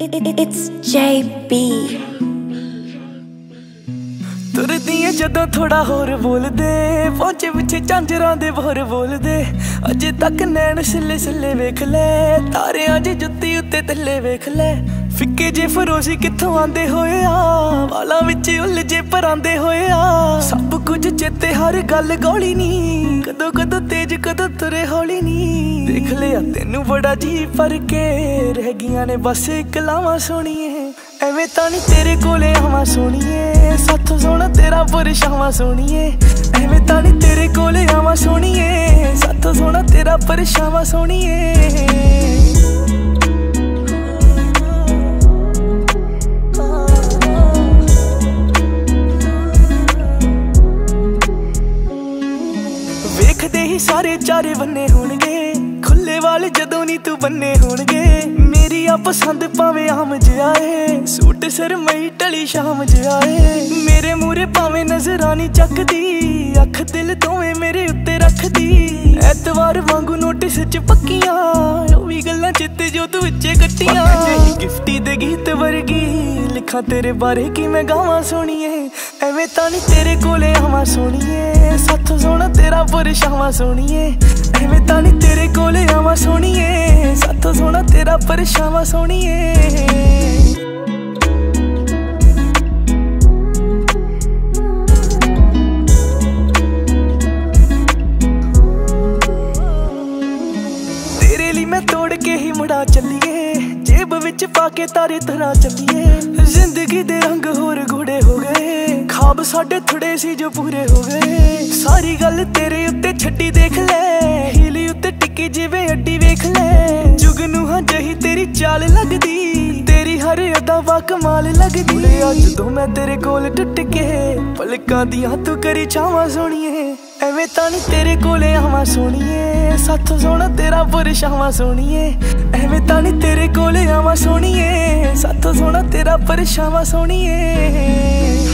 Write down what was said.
It's JB। तुरदी जदों थोड़ा होर बोल दे, पहुंचे पिछे झांजरां दे बोर बोल दे। अजे तक नैन सिले सिले वेख ले, तारे अज जुत्ती उत्ते थल्ले वेख ले। फिक्के जे फरोशी कित्थों आंदे होए आ, वालां विच उलझे परांदे होए आ। सब कुछ चेते हर गल गौली नी, कदों कदों तेज कदों तुरे हौली नी। देख लिया तेनू बड़ा जी पर के, रह गियां ने बस कलावां सोहणीए। एवें तां नी तेरे कोले आवां सोहणीए, साथों सोहना तेरा परछावां सोहणीए। एवें तां नी तेरे कोले आवां सोहणीए, साथों सोहना तेरा परछावां सोहणीए। वेखदे ही सारे चारे बन्ने होणगे, खुले वाल जदों नी तू बन्ने होणगे। मेरी आ पसंद भावें आम जिहाए, सूट सरमई टली शाम जिहाए। मेरे मूरे भावें नजरां नी चकदी, अख दिल दोवें मेरे उत्ते रखदी। ऐतवार वांगू नोटिस च पक्कियां, ओह वी गल्लां चित्ते जो तू विच्चे कट्टियां। गिफ्टी दे गीत वर्गी लिखां तेरे बारे कि मैं गावां सोहणीए। एवें तां नी तेरे कोले आवां सोहणीए, साथों सोहना तेरा परछावां सोहणीए। एवें तां नी तेरे कोले आवां सोहणीए, साथों सोहना तेरा परछावां सोहणीए। मैं तोड़ के ही मुड़ा चलिए, जेब विच पाके तारे तरह चलिए। जिंदगी दे रंग होर घोड़े हो गए, ख्वाब साडे थोड़े सी जो पूरे हो गए। सारी गल तेरे उत्ते छड्डी देख ले, हीली उत्ते टिकी जिवें अड्डी वेख ले। जुगनू हाँ जही तेरी चाल लगदी, तेरी हर अदा वा कमाल लगदी। अज तो मैं तेरे कोल टुट के, पलकां दियां तू करी छावां सोहणीए। एवें तां नी तेरे कोले आवां सोहणीए, साथों सोहना तेरा परछावां सोहणीए। एवें तां नी तेरे कोले आवां सोहणीए, साथों सोहना तेरा परछावां सोहणीए।